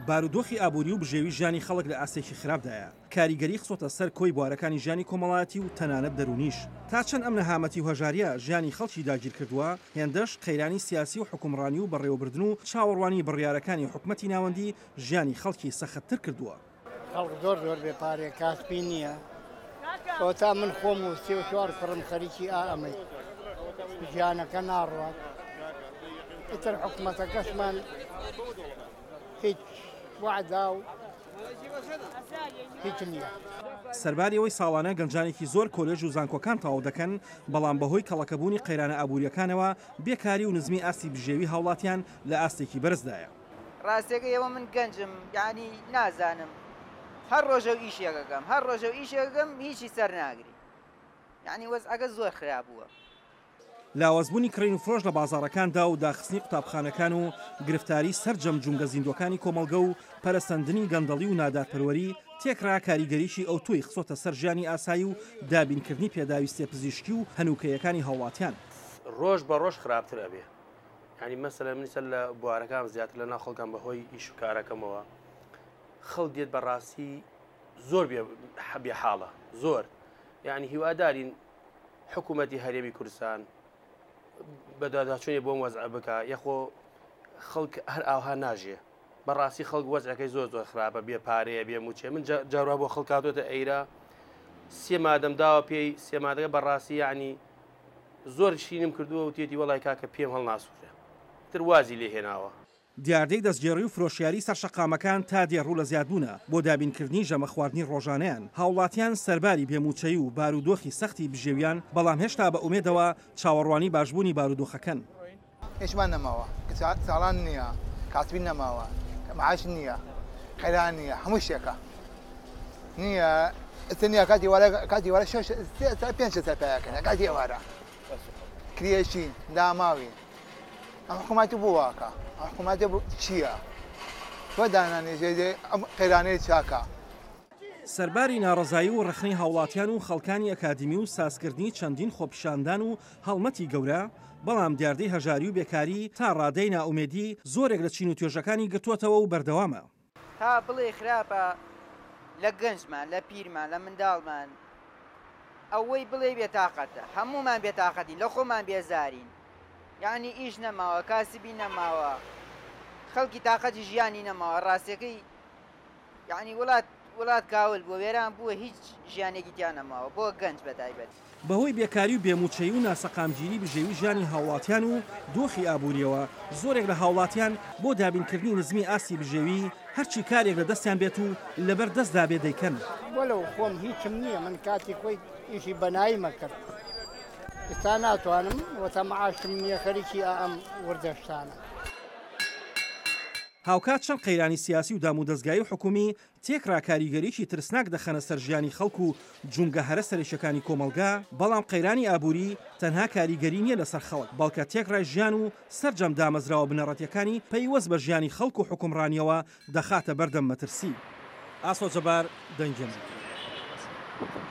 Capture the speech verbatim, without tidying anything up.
بارودۆخی ئابووری و بژێوی ژیانی خەڵک لە ئاستێکی خراپدایە. کاریگەری خسۆتە سەر کۆی بوارەکانی ژیانی کۆمەڵایەتی و تەنانەت دەرونیش. تا چەند ئەم نەهامەتی و هەژاریە ژیانی خەڵکی داگیر کردووە، هێندەش قەیرانی سیاسی و حکومڕانی و بەڕێوەبردن و چاوەڕوانی بڕیارەکانی حکومەتی ناوەندی ژیانی خەڵکی سەختتر کردووە. خەڵک زۆر زۆر بێپارێ کاسبی نییە. تا من خۆم و سێ و چوار پڕم خەریکی ئامەی ژیانەکە ناڕوات. ئیتر حکومەتەکەشمان هیچ وعدا و هیچ نییە. سەرباریەوەی ساڵانە گەنجانێکی زۆر کۆلێژ و زانکۆکان تەواو دەکەن، بەڵام بەهۆی کەڵەکەبوونی قەیرانە ئابوووریەکانەوە بێکاری و نزمی ئاستی بژێوی هاوڵاتیان لە ئاستێکی بەرزدایە. ڕاستێکە ئێوە من گەنجم، یعنی نازانم، هەر ڕۆژە و ئیشێکەکەم هەر ڕۆژە و ئیشێکەکەم هیچی سەر ناگری، یعنی وەزعەکە زۆر خراپ بووە. لاوازبوونی کڕین و فرۆش لە بازاڕەکاندا و داخستنی قوتابخانەکان و گرفتاری سەرجەم جونگە زیندوەکانی کۆمەڵگە و پەرەسەندنی گەندەڵی و نادارپەروەری تێکرا کاریگەریشی ئەو توی خسۆتە سەر ژیانی ئاسایی و دابینکردنی پێداویستێ پزیشکی و هەنووکەیەکانی هاوڵاتیان. ڕۆژ بە ڕۆژ خراپتر ئەبێ، ینی مەسەلەن منیسە لە بوارەکان زیاتر لە ناو خەڵکان بەهۆی ئیش و کارەکەمەوە خەڵک دێت بەڕاستی زۆر بێ حاڵە زۆر، یعنی هیوادارین حکوومەتی هەرێمی کوردستان بەداداچوونی بۆم وەزع بکە، یەخۆ خەڵک هەر ئاوها ناژێ. بەڕاستی خەڵک وەزعەکەی زۆر زۆر خراپە، بێ پارەیە بێ موچێ. من جاروا بۆ خەڵکاتۆتە ئەیرا سێ مادەم داوە پێی سێ مادەکە بەڕاستی یعنی زۆر شینم کردووە و تێتی وەڵای کاکە پێم هەڵ ناسوورێ تر وازی لێ هێناوە. دیاردەی دەستگێڕی و فرۆشیاری سەرشەقامەکان تا دێڕوو لە زیادبوونە بۆ دابینکردنی ژەمە خواردنی ڕۆژانەیان. هاوڵاتیان سەرباری بێموچەی و بارودۆخی سەختی بژێویان، بەڵام هێشتا بە ئومێدەوە چاوەڕوانی باشبوونی بارودۆخەکەن. هیچمان نەماوە، ساڵان نییە، کاسبی نەماوە، معاش نییە، قەیران نییە، هەموو شتێکە نییە. ئەتەنیا کاتی وارە کاتی وارە پێنج سەرپایەکەن کاتی ئێوارە کرێشی داماوی ئەم حکوومەتی بۆ واکە، ئەم حکوومەتی چییە؟ تۆ دانانێژێ ئەم قەیرانەی چاکە. سەرباری ناڕەزایی و ڕخنەی هاوڵاتیان و خەڵکانی ئەکادمی و سازکردنی چەندین خۆپیشاندان و هەڵمەتی گەورە، بەڵام دیاردەی هەژاری و بێکاری تا ڕادەی ناومێدی زۆرێک لە چین و توێژەکانی گرتووەتەوە و بەردەوامە. تا بڵێ خراپە لە گەنجمان، لە پیرمان، لە منداڵمان، ئەوەی بڵێ بێتاقەتە، هەمومان بێتاقەتین، لە خۆمان بێزارین، یعنی ئیش نەماوە، کاسبی نەماوە، خەڵکی تاقەتی ژیانی نەماوە. ڕاستیەکەی یعنی وڵات وڵات کاول بۆ وێران بووە، هیچ ژیانێکی تیان نەماوە بۆ گەنج بەتایبەت. بەهۆی بێکاری و بێموچەی و ناسەقامگیری بژێوی ژیانی هاوڵاتیان و دۆخی ئابووریەوە، زۆرێک لە هاوڵاتیان بۆ دابینکردنی نزمی ئاستی بژێوی هەرچی کارێک لە دەستیان بێت و لەبەر دەستدا بێ دەیکەن. وەلەو خۆم هیچم نییە، من کاتی خۆی ئیشی بەنایی مەکرد، ئێستا ناتوانم وەتە معاشم نییە خەریکی ئەم وردەشتانە. هاوکات چەند قەیرانی سیاسی و دام و دەستگای حکومی تێکرا کاریگەریکی ترسناک دەخەنە سەر ژیانی خەڵک و جونگە هەرە سەرێشەکانی کۆمەلگا، بەڵام قەیرانی ئابووری تەنها کاریگەری نییە لەسەر خەڵک، بەڵکە تێکرای ژیان و سەرجەم دامەزراوە بنەڕەتیەکانی پەیوەست بە ژیانی خەڵک و حکومڕانیەوە دەخاتە بەردەم مەترسی. ئاسۆ جەبار، دەنگێم.